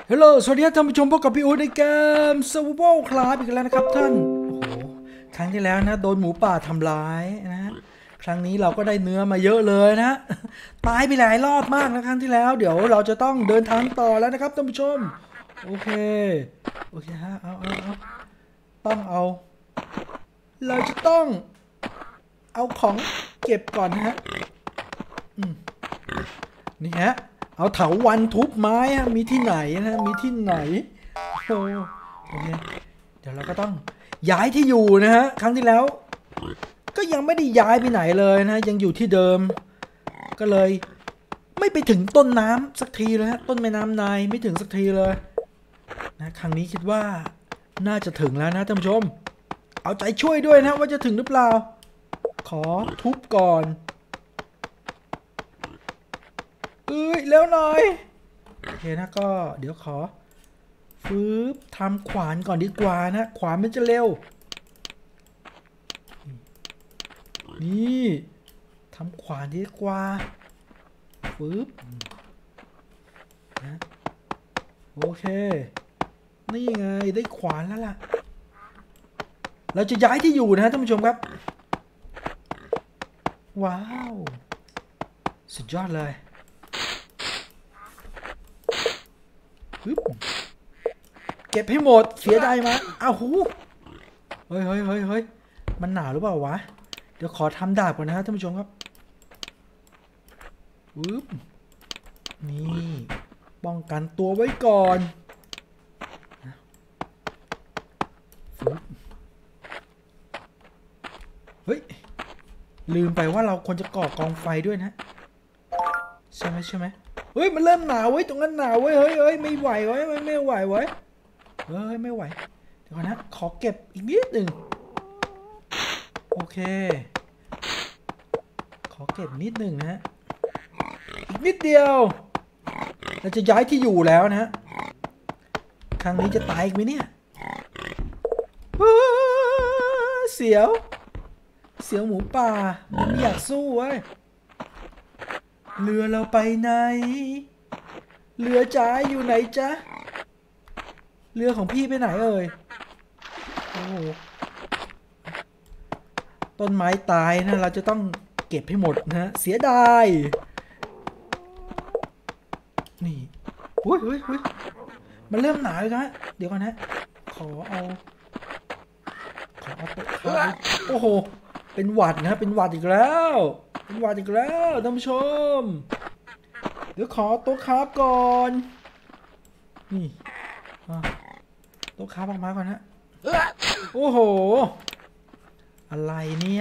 ฮัลโหลสวัสดีท่านผู้ชมพบกับพี่อู๊ดในเกม Survival ครับอีกแล้วนะครับท่านโอ้โหครั้งที่แล้วนะโดนหมูป่าทำร้ายนะครั้งนี้เราก็ได้เนื้อมาเยอะเลยนะตายไปหลายรอบมากนะครั้งที่แล้วเดี๋ยวเราจะต้องเดินทางต่อแล้วนะครับท่านผู้ชมโอเคฮะเอาต้องเอาเราจะต้องเอาของเก็บก่อนนะฮะนี่ฮะเอาเถาวัลย์ทุบไม้ฮะมีที่ไหนนะมีที่ไหนโอเคเดี๋ยวเราก็ต้องย้ายที่อยู่นะฮะครั้งที่แล้วก็ยังไม่ได้ย้ายไปไหนเลยนะยังอยู่ที่เดิมก็เลยไม่ไปถึงต้นน้ำสักทีเลยฮะต้นแม่น้ำไนายไม่ถึงสักทีเลยนะครั้งนี้คิดว่าน่าจะถึงแล้วนะท่านผู้ชมเอาใจช่วยด้วยนะว่าจะถึงหรือเปล่าขอทุบก่อนแล้วหน่อยโอเคนะก็เดี๋ยวขอทำขวานก่อนดีกว่านะขวานมันจะเร็วนี่ทำขวานดีกว่านะโอเคนี่ไงได้ขวานแล้วล่ะเราจะย้ายที่อยู่นะท่านผู้ชมครับว้าวสุดยอดเลยเก็บให้หมดเสียดายมั้ยอ้าวหูเฮ้ยมันหนาวหรือเปล่าวะเดี๋ยวขอทำดาบก่อนนะท่านผู้ชมครับนี่ป้องกันตัวไว้ก่อนเฮ้ยลืมไปว่าเราควรจะก่อกองไฟด้วยนะใช่ไหมเฮ้ยมันเริ่มหนาวเว้ยตรงนั้นหนาวเว้ยเฮ้ยไม่ไหวเว้ยไม่ไหวเว้ยไม่ไหวเดี๋ยวก่อนนะขอเก็บอีกนิดหนึ่งโอเคขอเก็บนิดหนึ่งนะอีกนิดเดียวเราจะย้ายที่อยู่แล้วนะครั้งนี้จะตายอีกไหมเนี่ยเสียวหมูป่ามันไม่อยากสู้เว้ยเรือเราไปไหนเรือจ๋าอยู่ไหนจ๊ะเรือของพี่ไปไหนเอ่ยโอ้ต้นไม้ตายนะเราจะต้องเก็บให้หมดนะเสียดายนี่เฮ้ยมันเริ่มหนาวแล้วนะเดี๋ยวก่อนนะขอเอาโต๊ะโอ้โหเป็นหวัดนะเป็นหวัดอีกแล้วท่านผู้ชมเดี๋ยวขอโต๊ะคราฟก่อนนี่โต๊ะคราฟออกมาก่อนนะโอ้โหอะไรเนี่ย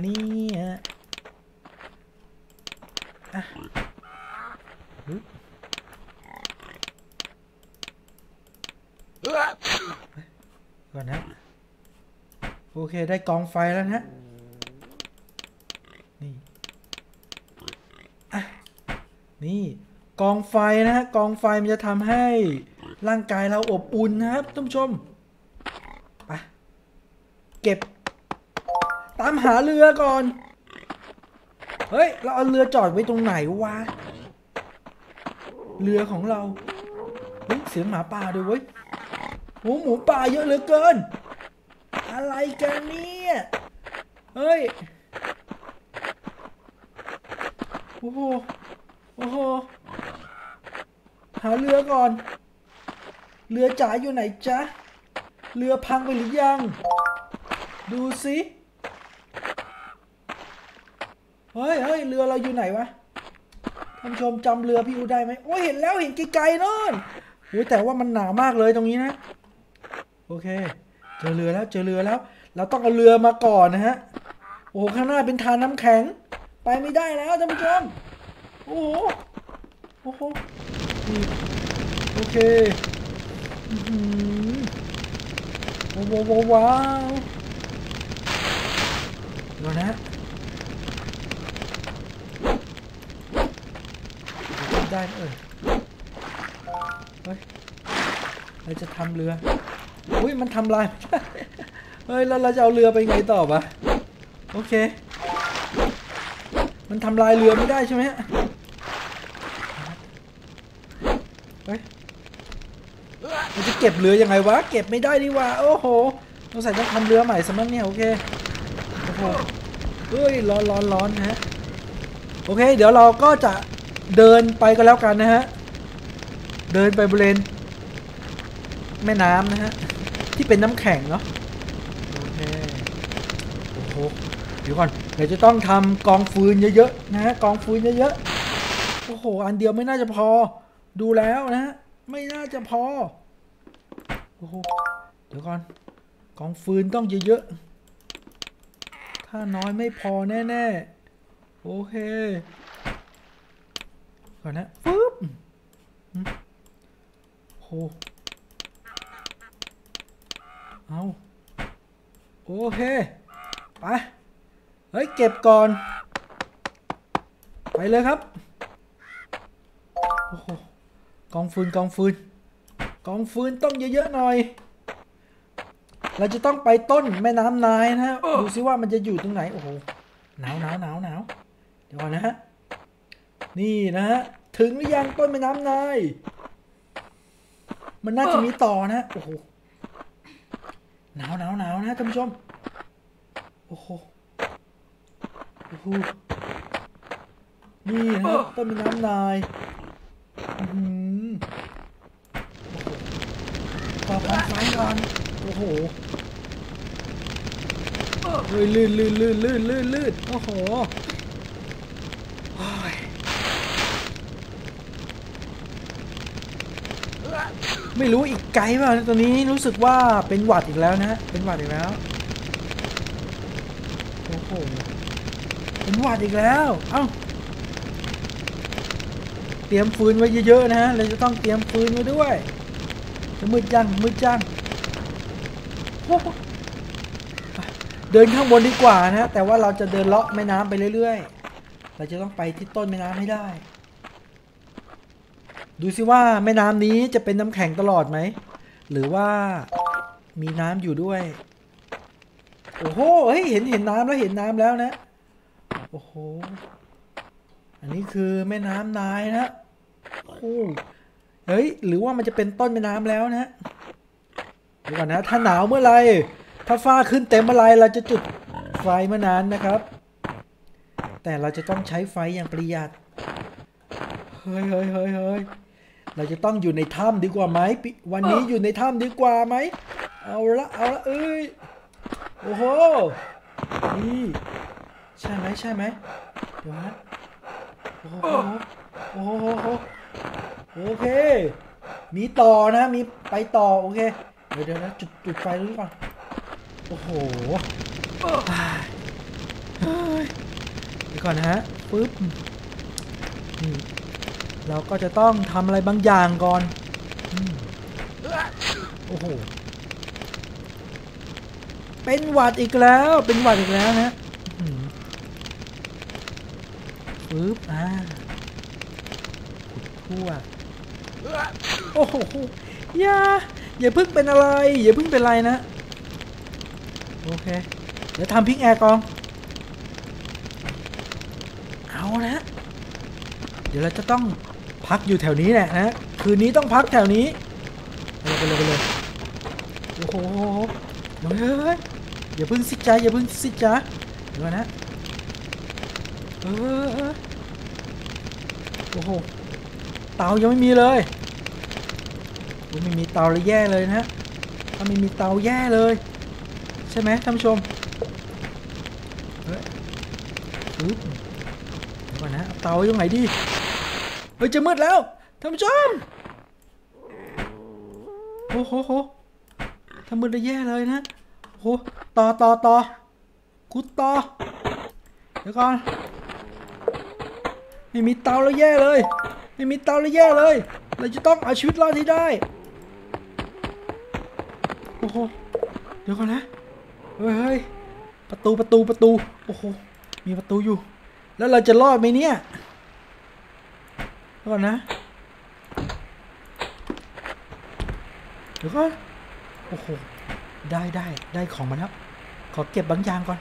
ก่อนนะโอเคได้กองไฟแล้วนะนี่กองไฟนะฮะกองไฟมันจะทำให้ร่างกายเราอบอุ่นนะครับท่านผู้ชมไปเก็บตามหาเรือก่อนเฮ้ยเราเอาเรือจอดไว้ตรงไหนวะเรือของเราเฮ้ยเสียงหมาป่าด้วยเว้ยหมูป่าเยอะเหลือเกินอะไรกันเนี่ยเฮ้ยโอ้โหหาเรือก่อนเรือจ๋าอยู่ไหนจ๊ะเรือพังไปหรือยังดูสิเฮ้ยเรือเราอยู่ไหนวะท่านผู้ชมจำเรือพี่อูได้ไหมโอ้ยเห็นแล้วเห็นไกลๆนู่นโอ้ยแต่ว่ามันหนาวมากเลยตรงนี้นะโอเคเจอเรือแล้วเราต้องเอาเรือมาก่อนนะฮะโอ้โหข้างหน้าเป็นทานน้ำแข็งไปไม่ได้แล้วท่านผู้ชมโอ้โหโอเคว้าวเดี๋ยวนะได้เฮ้ยเราจะทำเรืออุ้ยมันทำลายเฮ้ยแล้วเราจะเอาเรือไปไงต่อปะโอเคมันทำลายเรือไม่ได้ใช่ไหมเฮ้ยมันจะเก็บเรือยังไงวะเก็บไม่ได้ดีว่าโอ้โหต้องใส่ต้องทำเรือใหม่สมัครเนี่ยโอเคโอ้โหเฮ้ยร้อนนะฮะโอเคเดี๋ยวเราก็จะเดินไปกันแล้วกันนะฮะเดินไปบริเวณแม่น้ำนะฮะที่เป็นน้ำแข็งเนาะโอเคโอ้โหเดี๋ยวก่อนเดี๋ยวจะต้องทำกองฟืนเยอะๆนะฮะกองฟืนเยอะๆโอ้โหอันเดียวไม่น่าจะพอดูแล้วนะฮะไม่น่าจะพอโอ้โหเดี๋ยวก่อนกองฟืนต้องเยอะๆถ้าน้อยไม่พอแน่ๆโอเคก่อนนะฟึบโอ้เอาโอเคไปเฮ้ยเก็บก่อนไปเลยครับโอ้โหกองฟืนต้องเยอะๆหน่อยเราจะต้องไปต้นแม่น้ำนายนะฮะดูซิว่ามันจะอยู่ตรงไหนโอ้โหหนาวเดี๋ยวก่อนนะฮะนี่นะฮะถึงหรือยังต้นแม่น้ำนายมันน่าจะมีต่อนะโอ้โหหนาวนะท่านผู้ชมโอ้โหนี่นะต้นแม่น้ำนายต่อไฟก่อนโอ้โหลื่นโอ้โหไม่รู้อีกไกลป่ะตอนนี้รู้สึกว่าเป็นหวัดอีกแล้วนะเป็นหวัดอีกแล้วโอ้โหเป็นหวัดอีกแล้วเอ้าเตรียมฟืนไว้เยอะๆนะเราจะต้องเตรียมฟืนไว้ด้วยจะมืดจังเดินข้างบนดีกว่านะแต่ว่าเราจะเดินเลาะแม่น้ำไปเรื่อยๆเราจะต้องไปที่ต้นแม่น้ำให้ได้ดูสิว่าแม่น้ำนี้จะเป็นน้ำแข็งตลอดไหมหรือว่ามีน้ำอยู่ด้วยโอ้โหเฮ้ยเห็นน้ำแล้วนะโอ้โหอันนี้คือแม่น้ำนายนะโอ้เฮ้ยหรือว่ามันจะเป็นต้นแม่น้ำแล้วนะเดี๋ยวก่อนนะถ้าหนาวเมื่อไรถ้าฟ้าขึ้นเต็มเมื่อไรเราจะจุดไฟเมื่อนั้นนะครับแต่เราจะต้องใช้ไฟอย่างประหยัดเฮ้ยเราจะต้องอยู่ในถ้ำดีกว่าไหมวันนี้อยู่ในถ้ำดีกว่าไหมเอาละเอ้ยโอ้โหนี่ใช่ไหมเดี๋ยวนะโอ้โหโอเคมีต่อนะมีไปต่อโอเคเดี๋ยวนะจุดไฟดูก่อนโอ้โหเดี๋ยวก่อนนะฮะปึ๊บนี่เราก็จะต้องทำอะไรบางอย่างก่อนโอ้โหเป็นหวัดอีกแล้วนะปึ๊บทั่วโอ้โหอย่าเพิ่งเป็นอะไรนะโอเคเดี๋ยวทำพิกแอร์ก่อนเอานะเดี๋ยวเราจะต้องพักอยู่แถวนี้แหละนะคืนนี้ต้องพักแถวนี้ไปเลยโอ้โหเฮ้ยอย่าเพิ่งซิจ้าเดี๋ยวนะโอ้โหเตายังไม่มีเลยไม่มีเตาเลยแย่เลยนะถ้าไม่มีเตาแย่เลยใช่ไหมท่านผู้ชมเฮ้ยเดี๋ยวก่อนนะเตาอยู่ไหนดีเฮ้ยจะมืดแล้วท่านผู้ชมโอ้โหทำมืดได้แย่เลยนะโอ้ต่อกุดต่อเดี๋ยวก่อนไม่มีเตาแล้วแย่เลยเราจะต้องเอาชีวิตรอดให้ได้โอ้โหเดี๋ยวก่อนนะเฮ้ยประตูโอ้โหมีประตูอยู่แล้วเราจะรอดไหมเนี่ยก่อนนะเดี๋ยวก่อนโอ้โหได้ของมาแล้วขอเก็บบางอย่างก่อน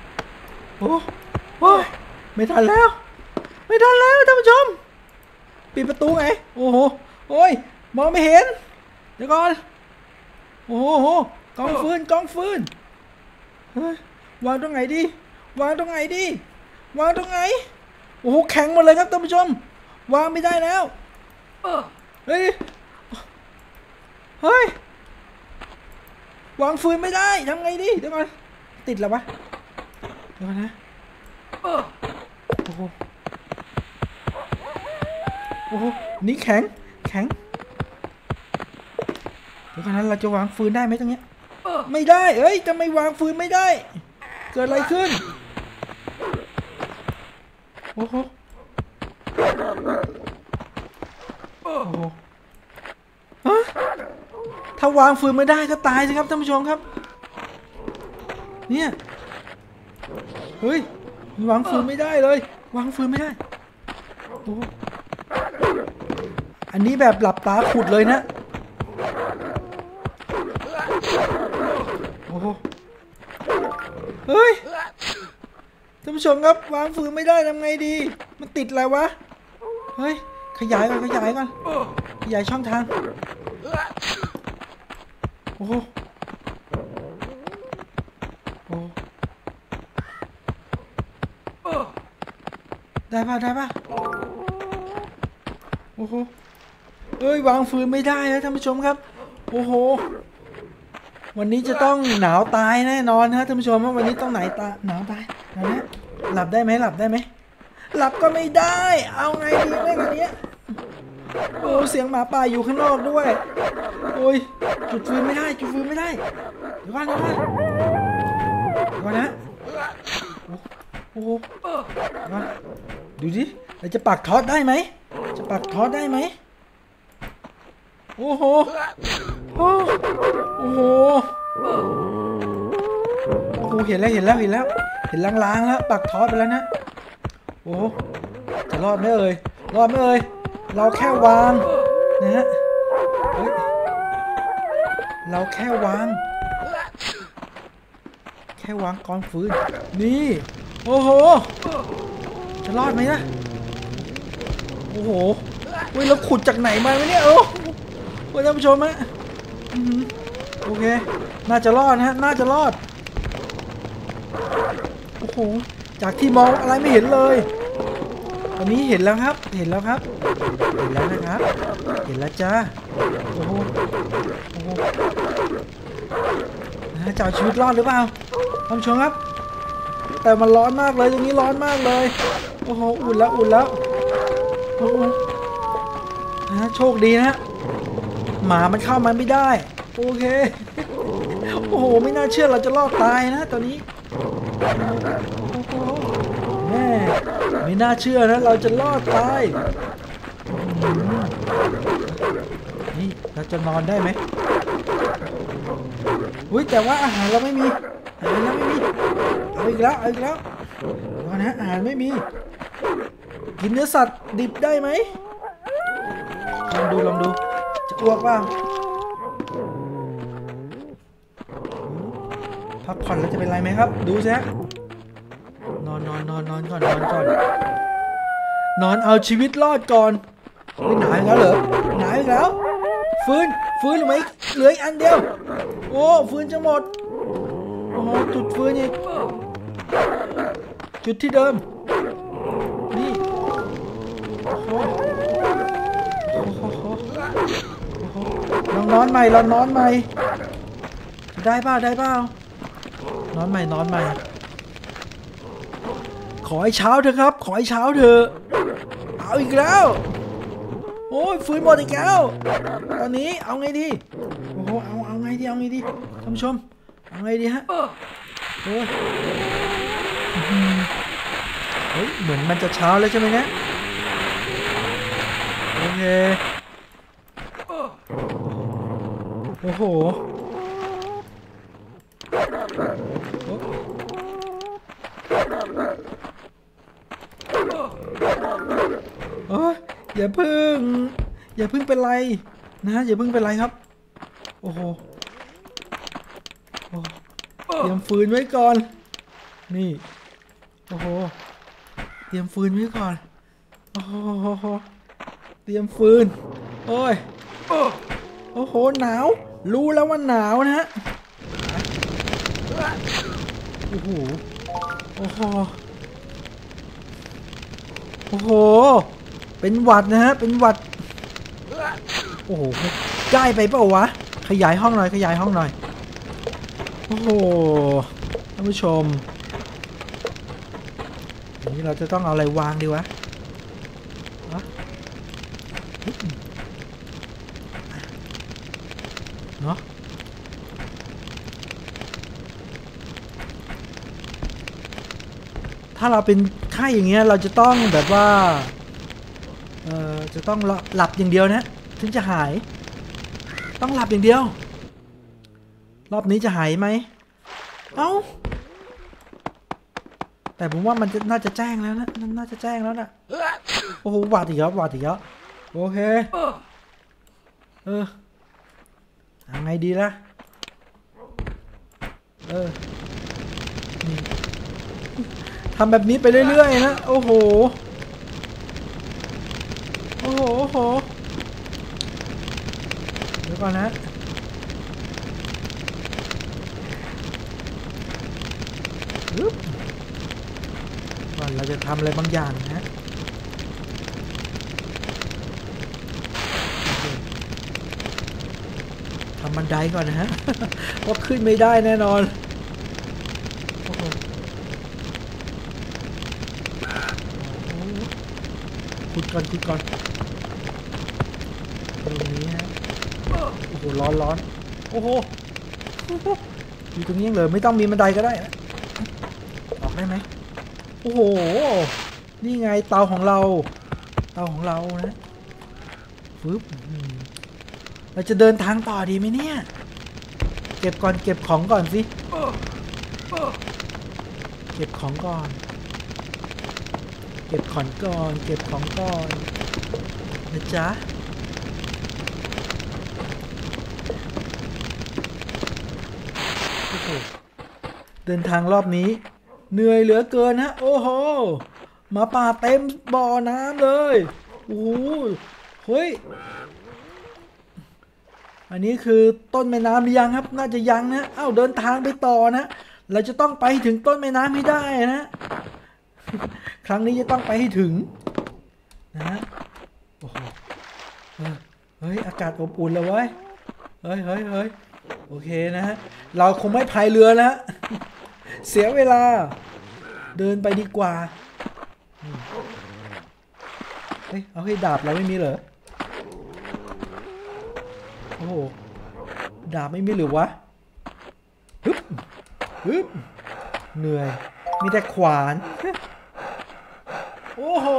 โอ้ยไม่ทันแล้วท่านผู้ชมปิดประตูไงโอ้โหโอ้ยมองไม่เห็นเดี๋ยวก่อนโอ้โหกองฟืนเฮ้ยวางตรงไหนดีวางตรงไหนโอ้โหแข็งหมดเลยครับท่านผู้ชมวางไม่ได้แล้วเฮ้ยวางฟืนไม่ได้ทำไงดีเดี๋ยวก่อนติดแล้ววะเดี๋ยวก่อนนะโอ้โหนี่แข็งเดี๋ยวก่อนนะเราจะวางฟืนได้ไหมตรงเนี้ยไม่ได้เอ้ยจะไม่วางฟืนไม่ได้เกิดอะไรขึ้นโอ้โหถ้าวางฟืนไม่ได้ก็ตายสิครับท่านผู้ชมครับเนี่ยเฮ้ยวางฟืนไม่ได้เลยวางฟืนไม่ได้โอ้อันนี้แบบหลับตาขุดเลยนะโอ้เฮ้ยท่านผู้ชมครับวางฟืนไม่ได้ทำไงดีมันติดอะไรวะเฮ้ยขยายก่อนขยายช่องทางโอ้โหได้ป่ะโอ้โหเอ้ยวางฟืนไม่ได้แล้วท่านผู้ชมครับโอ้โหวันนี้จะต้องหนาวตายแน่นอนฮะท่านผู้ชมว่าวันนี้ต้องหนาวตายนะหลับได้ไหมหลับก็ไม่ได้เอาไงดีแม่งอันเนี้ยโอ้เสียงหมาป่าอยู่ข้างนอกด้วยโอ้ยจุดฟืนไม่ได้เดี๋ยวก่อนนะโอ้โหดูดิเราจะปักท็อตได้ไหมโอ้โหเห็นแล้วเห็นลางๆแล้วปักท็อตไปแล้วนะโอ้จะรอดไหมเอ่ยเราแค่วางนะฮะเราแค่วางกองฟืนนี่โอ้โหจะรอดไหมนะโอ้โหเราขุดจากไหนมาวะเนี่ยโอ้ท่านผู้ชมฮะโอเคน่าจะรอดนะฮะโอ้โหจากที่มองอะไรไม่เห็นเลยตอนนี้เห็นแล้วนะครับเห็นแล้วจ้าโอ้โหจะเอาชีวิตรอดหรือเปล่าท่านผู้ชมครับแต่มันร้อนมากเลยตรงนี้ร้อนมากเลยโอ้โหอุ่นแล้วโอ้โหโชคดีนะหมามันเข้ามาไม่ได้โอเคโอ้โหไม่น่าเชื่อเราจะรอดตายนะตอนนี้แม่ไม่น่าเชื่อนะเราจะรอดตายนี่เราจะนอนได้ไหมอุ้ยแต่ว่าอาหารเราไม่มีเอาอีกแล้วนะอาหารไม่มีกินเนื้อสัตว์ดิบได้ไหมลองดูจะอ้วกบ้างพักผ่อนแล้วจะเป็นไรไหมครับดูสินอนก่อนนอนเอาชีวิตรอดก่อนไม่หนาวแล้วเหรอหนาวอีกแล้วฟืนหรือไม่เหลืออีกอันเดียวโอ้ฟืนจะหมดโอ้โหจุดฟืนอีกจุดที่เดิมนี่โอ้โหลองนอนใหม่ได้เปล่านอนใหม่ขอให้เช้าเถอะครับเอาอีกแล้วโอ้ยฟืนหมดอีกแล้วตอนนี้เอาไงดีโอ้โหเอาไงดีท่านผู้ชมเอาไงดีฮะเฮ้ยเหมือนมันจะเช้าแล้วใช่ไหมเนี่ยโอเคโอ้โหอย่าเพิ่งเป็นไรนะอย่าเพิ่งเป็นไรครับโอ้โหเตรียมฟืนไว้ก่อนนี่โอ้โหเตรียมฟืนไว้ก่อนโอ้โหเตรียมฟืนโอ้ยโอ้โหหนาวรู้แล้วว่าหนาวนะฮะโอ้โหโอ้โหโอ้โหเป็นหวัดนะฮะเป็นหวัดโอ้โหใกล้ไปเปล่าวะขยายห้องหน่อยขยายห้องหน่อยโอ้โหท่านผู้ชมอย่างนี้เราจะต้องเอาอะไรวางดีวะเนาะถ้าเราเป็นไข้อย่างเงี้ยเราจะต้องแบบว่าจะต้องหลับอย่างเดียวนะถึงจะหายต้องหลับอย่างเดียวรอบนี้จะหายไหมเอ้าแต่ผมว่ามันจะน่าจะแจ้งแล้วนะน่าจะแจ้งแล้วนะโอ้โหหวาดอีกแล้วหวาดอีกแล้วโอเคไงดีล่ะนี่ทำแบบนี้ไปเรื่อยๆนะโอ้โหโอ้โหโอ้โหเดี๋ยวก่อนนะก่อนเราจะทำอะไรบางอย่างนะทำบันไดก่อนนะฮะเพราะขึ้นไม่ได้แน่นอนโอ้โหขุดก่อนตรงนี้ฮะโอ้โหร้อนโอ้โหอยู่ตรงนี้เลยไม่ต้องมีบันไดก็ได้นะออกได้ไหมโอ้โหนี่ไงเตาของเรานะปึ๊บเราจะเดินทางต่อดีไหมเนี่ยเก็บของก่อนสิเก็บของก่อนนะจ๊ะโอ้โหเดินทางรอบนี้เหนื่อยเหลือเกินฮะโอ้โหมาป่าเต็มบ่อน้ำเลยโอ้โหเฮ้ยอันนี้คือต้นแม่น้ำหรือยังครับน่าจะยังนะเอ้าเดินทางไปต่อนะเราจะต้องไปถึงต้นแม่น้ำให้ได้นะครั้งนี้จะต้องไปให้ถึงนะโอ้โหเฮ้ยอากาศอบอุ่นเลยเว้ยเฮ้ยโอเคนะฮะเราคงไม่พายเรือแล้วเสียเวลาเดินไปดีกว่าเฮ้ยเอาให้ดาบเราไม่มีเหรอโอ้โหดาบไม่มีหรือวะฮึบเหนื่อยมีแต่ขวานโอ้โห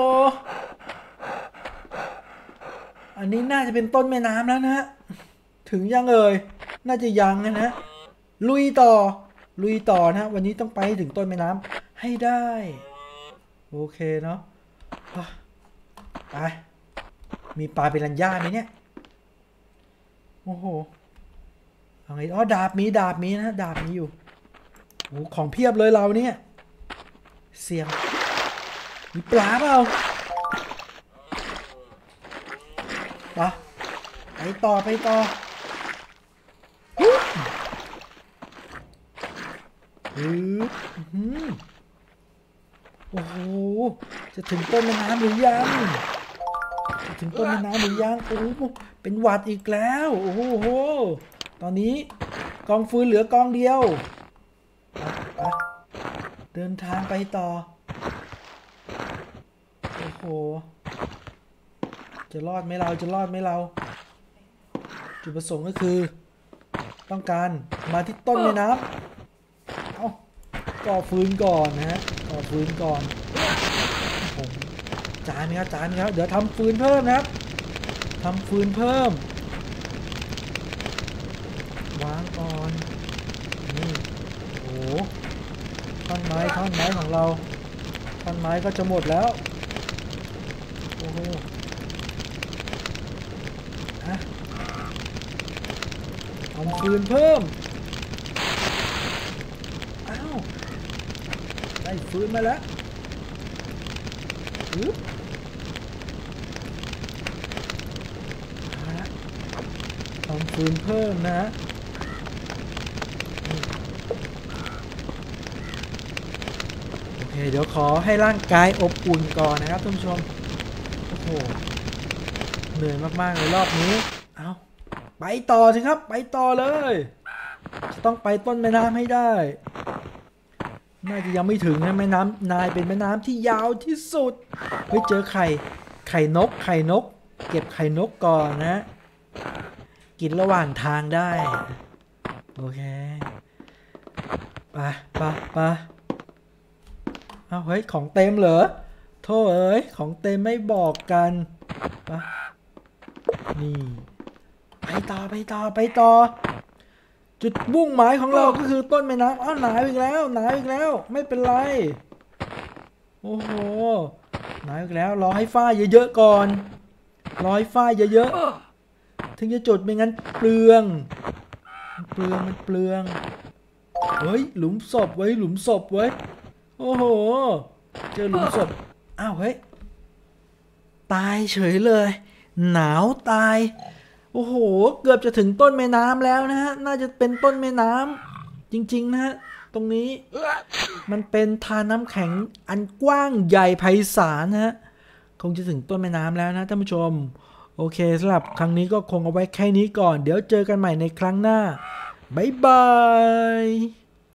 อันนี้น่าจะเป็นต้นแม่น้ำแล้วนะฮะถึงยังเอ่ยน่าจะยังนะฮะลุยต่อนะวันนี้ต้องไปถึงต้นแม่น้ำให้ได้โอเคเนาะไปมีปลาเป็นรัญญาไหมเนี่ยโอ้โหอะไรดาบมีนะดาบมีอยู่โอ้ของเพียบเลยเราเนี่ยเสียงมีปลาเปล่าไปต่อโอ้โหจะถึงต้นแม่น้ำหรือยังโอ้โหเป็นหวัดอีกแล้วโอ้โหตอนนี้กองฟืนเหลือกองเดียวเดินทางไปต่อโอ้โหจะรอดไหมเราจุดประสงค์ก็คือต้องการมาที่ต้นแม่น้ำก่อฟืนก่อนนะฮะผมจานนี้ครับเดี๋ยวทำฟืนเพิ่มนะครับวางก่อนนี่โอ้ท่อนไม้ของเราท่อนไม้ก็จะหมดแล้วโอ้โหทำฟืนเพิ่มได้ฟืนมาแล้วฟืนเพิ่มนะโอเคเดี๋ยวขอให้ร่างกายอบอุ่นก่อนนะครับท่านผู้ชมโอ้โหเหนื่อยมากๆเลยรอบนี้เอาไปต่อสิครับไปต่อเลยจะต้องไปต้นแม่น้ำให้ได้น่าจะยังไม่ถึงนะแม่น้ำนายเป็นแม่น้ำที่ยาวที่สุดเฮ้ยเจอไข่นกเก็บไข่นกก่อนนะกินระหว่างทางได้โอเคไปเอาเฮ้ยของเต็มเหรอโธ่เอ้ยของเต็มไม่บอกกันไปนี่ไปต่อจุดมุ่งหมายของเราก็คือต้นแม่น้ำอ้าวหนาวอีกแล้วไม่เป็นไรโอ้โหหนาวอีกแล้วรอให้ฝ้าเยอะๆก่อนรอให้ฝ้าเยอะๆถึงจะจุดไม่งั้นเปลืองเฮ้ยหลุมศพไว้โอ้โหเจอหลุมศพอ้าวเฮ้ยตายเฉยเลยหนาวตายโอ้โหเกือบจะถึงต้นแม่น้ำแล้วนะฮะน่าจะเป็นต้นแม่น้ำจริงๆนะฮะตรงนี้มันเป็นทานน้ำแข็งอันกว้างใหญ่ไพศาลนะฮะคงจะถึงต้นแม่น้ำแล้วนะท่านผู้ชมโอเคสำหรับครั้งนี้ก็คงเอาไว้แค่นี้ก่อนเดี๋ยวเจอกันใหม่ในครั้งหน้าบ๊ายบาย